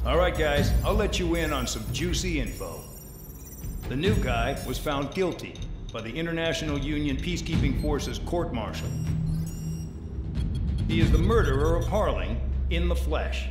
All right, guys, I'll let you in on some juicy info. The new guy was found guilty by the International Union Peacekeeping Forces court-martial. He is the murderer of Harling in the flesh.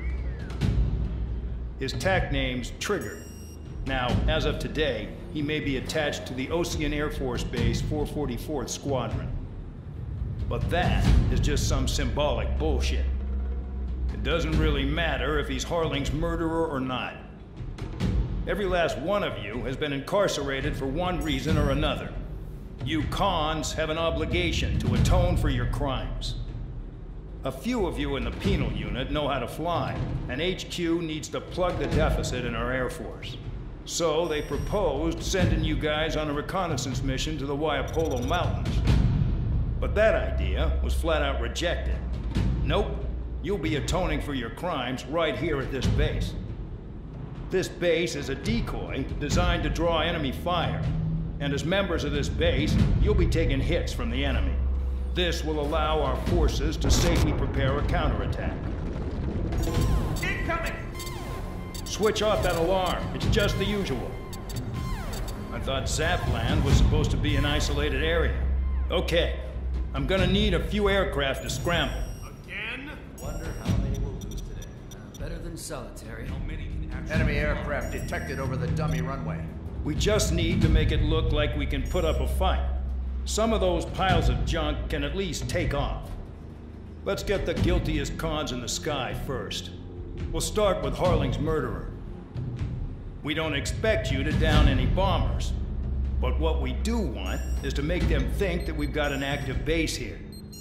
His tag name's Trigger. Now, as of today, he may be attached to the Ocean Air Force Base 444th Squadron. But that is just some symbolic bullshit. It doesn't really matter if he's Harling's murderer or not. Every last one of you has been incarcerated for one reason or another. You cons have an obligation to atone for your crimes. A few of you in the penal unit know how to fly, and HQ needs to plug the deficit in our Air Force. So they proposed sending you guys on a reconnaissance mission to the Waiapolo Mountains. But that idea was flat out rejected. Nope, you'll be atoning for your crimes right here at this base. This base is a decoy designed to draw enemy fire, and as members of this base, you'll be taking hits from the enemy. This will allow our forces to safely prepare a counterattack. Incoming! Switch off that alarm. It's just the usual. I thought Zapland was supposed to be an isolated area. Okay, I'm gonna need a few aircraft to scramble. Again? Wonder how many we'll lose today. Better than solitary. How many can actually... Enemy aircraft detected over the dummy runway. We just need to make it look like we can put up a fight. Some of those piles of junk can at least take off. Let's get the guiltiest cons in the sky first. We'll start with Harling's murderer. We don't expect you to down any bombers, but what we do want is to make them think that we've got an active base here.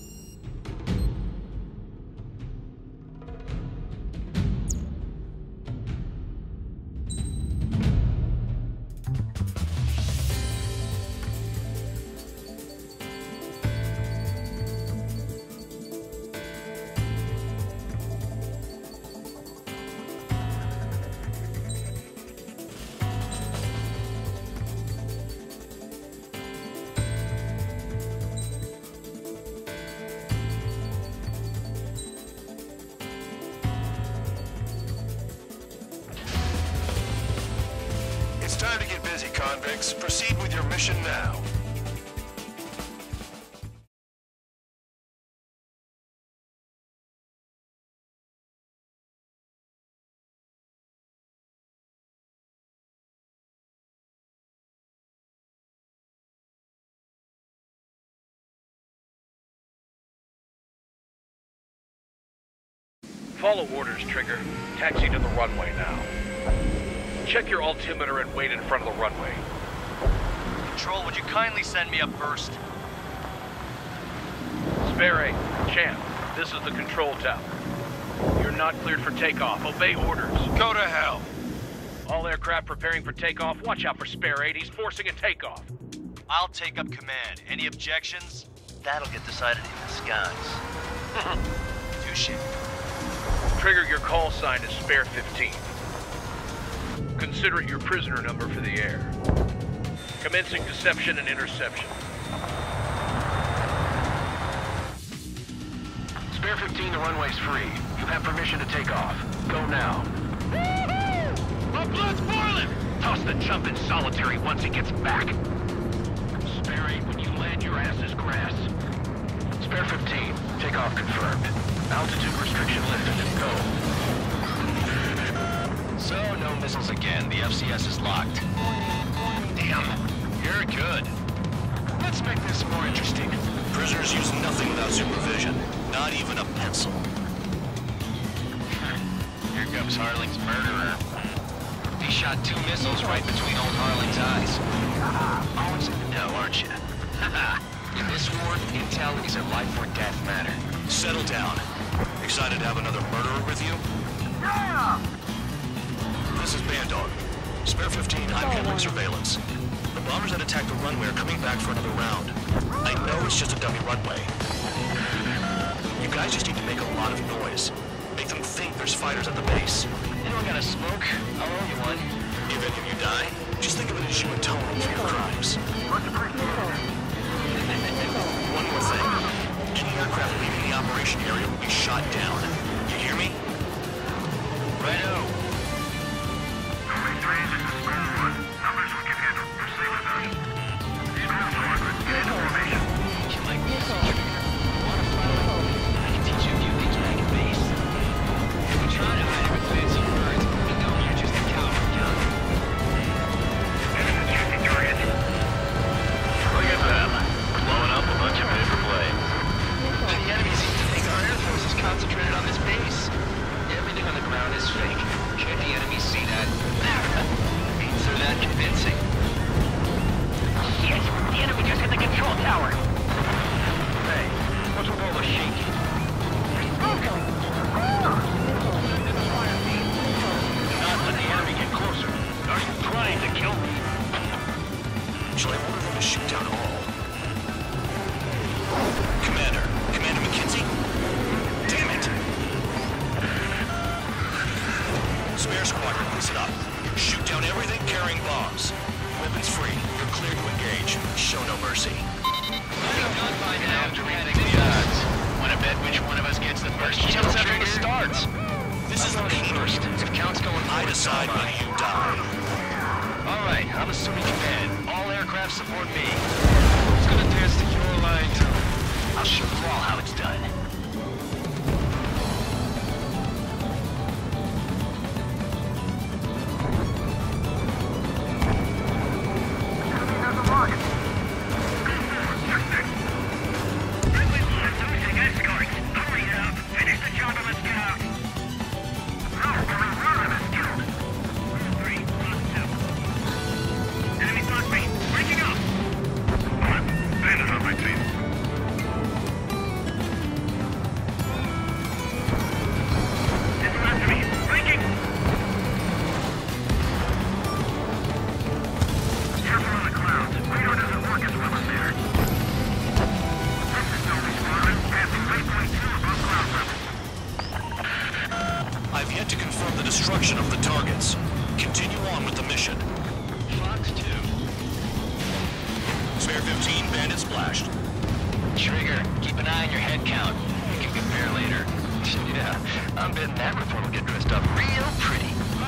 It's time to get busy, convicts. Proceed with your mission now. Follow orders, Trigger. Taxi to the runway now. Check your altimeter and wait in front of the runway. Control, would you kindly send me up first? Spare 8, Champ, this is the control tower. You're not cleared for takeoff. Obey orders. Go to hell. All aircraft preparing for takeoff. Watch out for Spare 8. He's forcing a takeoff. I'll take up command. Any objections? That'll get decided in the skies. Touche. Trigger, your call sign is Spare 15. Consider it your prisoner number for the air. Commencing deception and interception. Spare 15, the runway's free. You have permission to take off. Go now. My blood's boiling! Toss the chump in solitary once he gets back. Spare 8, when you land, your ass is grass. Spare 15, takeoff confirmed. Altitude restriction lifted. Go. So, no missiles again. The FCS is locked. Damn, you're good. Let's make this more interesting. Prisoners use nothing without supervision. Not even a pencil. Here comes Harling's murderer. He shot 2 missiles right between old Harling's eyes. Always in the know, aren't you? In this war, intel is a life or death matter. Settle down. Excited to have another murderer with you? Yeah! This is Bandog. Spare 15, I'm handling surveillance. The bombers that attacked the runway are coming back for another round. I know it's just a dummy runway. You guys just need to make a lot of noise. Make them think there's fighters at the base. You don't gotta smoke. I'll owe you one. If any of you die, just think of it as you atoning for your crimes. One more thing. Any aircraft leaving the operation area will be shot down. You hear me? Righto. Spare Squadron, listen up. Shoot down everything carrying bombs. Weapons free. You're clear to engage. Show no mercy. Done by now. Dramatic the odds. Want to bet which one of us gets the first kill after it starts? This is the first. If count's going I forward, decide so am when I. you die. All right, I'm assuming command. All aircraft support me. Who's gonna dance to your line too? I'll show you all how it's done. I've yet to confirm the destruction of the targets. Continue on with the mission. Fox 2. Spare 15, bandit splashed. Trigger, keep an eye on your head count. We can compare later. Yeah, I'm betting that report will get dressed up real pretty.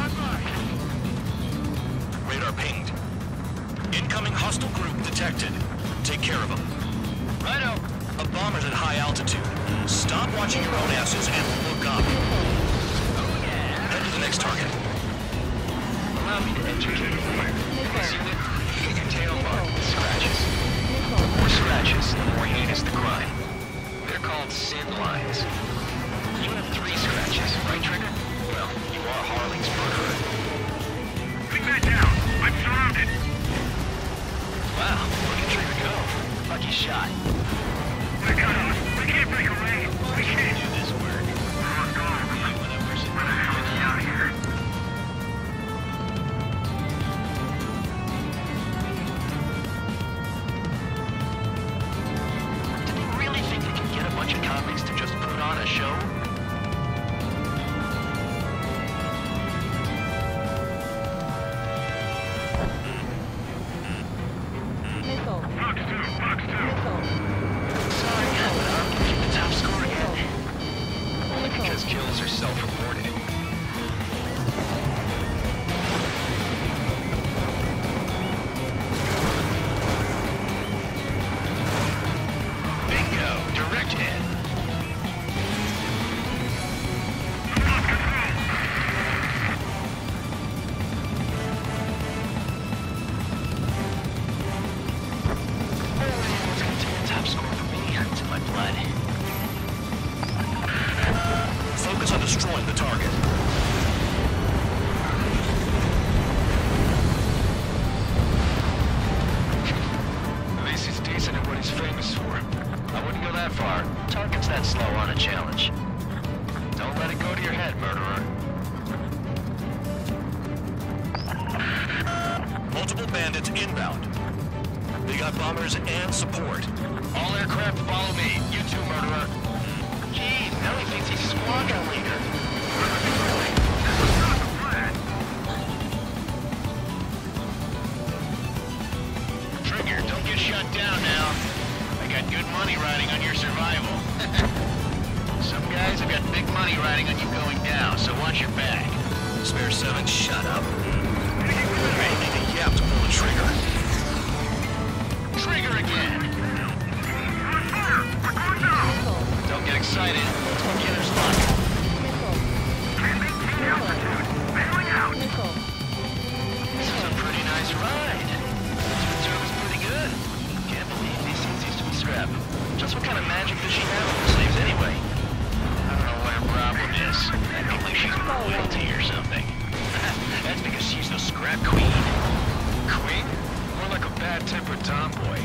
Radar pinged. Incoming hostile group detected. Take care of them. Righto. A bomber's at high altitude. Stop watching your own asses and look up. Head to the next target. Allow me to educate you. This unit, your tail marked with scratches. The more scratches, the more heinous the crime. They're called sin lines. You have 3 scratches, right, Trigger? Well, you are Harling's murderer. Bring that down. I'm surrounded. Wow, look at Trigger go. Lucky shot. We're cut off. We can't break away. We can't Do this work. Let's go. Where the hell is he out of here? Do they really think they can get a bunch of convicts to just put on a show? Fox 2, Fox 2. Sorry, but I'm gonna keep the top score again. Only because kills are self-reported. Bingo! Direct hit. What's gonna take the top score for me? It's in my blood. Focus on destroying the target. At least he's decent at what he's famous for. I wouldn't go that far. Target's that slow on a challenge. Don't let it go to your head, murderer. Multiple bandits inbound. They got bombers and support. All aircraft follow me. You too, murderer. Gee, now he thinks he's squadron leader. Trigger, don't get shut down now. I got good money riding on your survival. Some guys have got big money riding on you going down, so watch your back. Spare 7, shut up. I need a yap to pull the trigger. Trigger again. Don't get excited. It's beginner's luck. This is a pretty nice ride. This is pretty good. Can't believe these things used to be scrap. Just what kind of magic does she have with the slaves anyway? I don't know what her problem is. I think like she's royalty or something. That's because she's the scrap queen. Queen? More like a bad-tempered tomboy.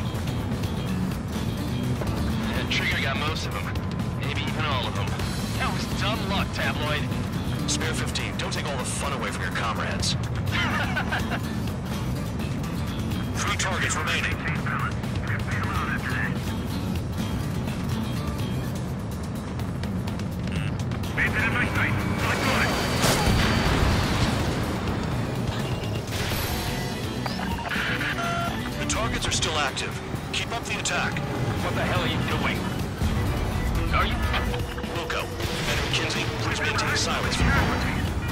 Trigger got most of them. Maybe even all of them. That was dumb luck, Tabloid. Spare 15, don't take all the fun away from your comrades. 3 targets remaining. active. Keep up the attack. What the hell are you doing? Are you... Wilco, Commander McKenzie, please maintain silence for the moment.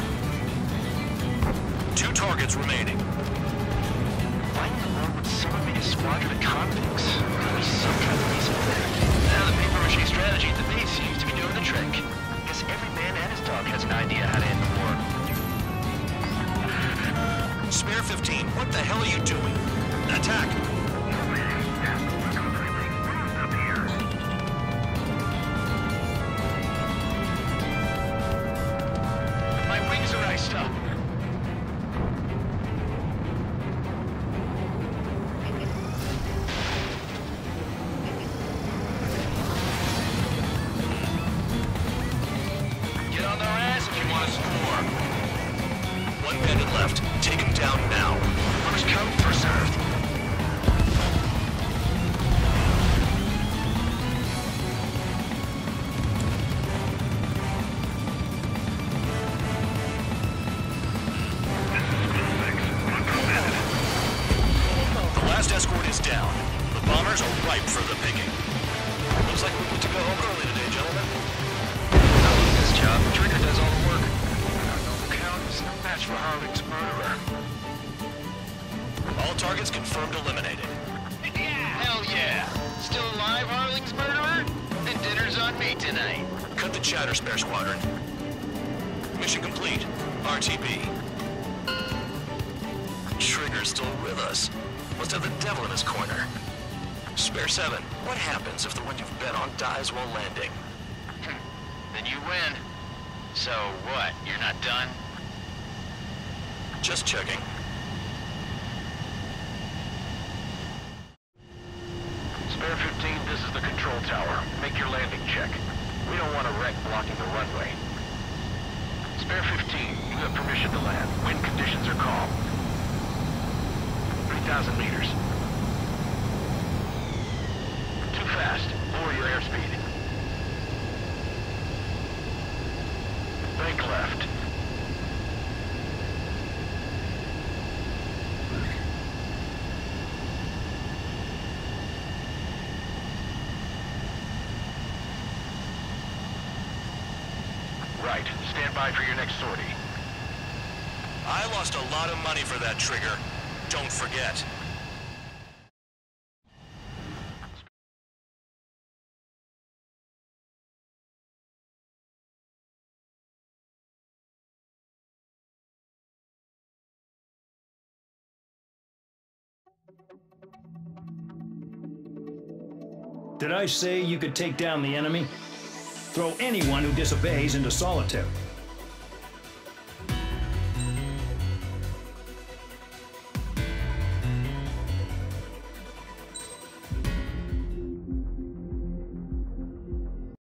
2 targets remaining. Why in the world would someone make a squadron of convicts? There's some kind of reason for that. Now the paper-mache strategy at the base seems to be doing the trick. Guess every man and his dog has an idea how to end the war. Spare 15, what the hell are you doing? Attack! My wings are iced up. Get on their ass if you want to score. 1 bandit left. Take him down now. First come, first served. The last escort is down. The bombers are ripe for the picking. Looks like we get to go home early today, gentlemen. I'll do this job. Trigger does all the work. The count is no match for Harling's murderer. All targets confirmed eliminated. Hell yeah! Still alive, Harling's murderer? Then dinner's on me tonight. Cut the chatter, Spare Squadron. Mission complete. RTB. Trigger's still with us. Must have the devil in his corner. Spare 7, what happens if the one you've bet on dies while landing? Then you win. So what, you're not done? Just checking. Spare 15, this is the control tower. Make your landing check. We don't want a wreck blocking the runway. Spare 15, you have permission to land. Wind conditions are calm. 3,000 meters. Too fast. Lower your airspeed. Bank left. Right. Stand by for your next sortie. I lost a lot of money for that Trigger. Don't forget. Did I say you could take down the enemy? Throw anyone who disobeys into solitary.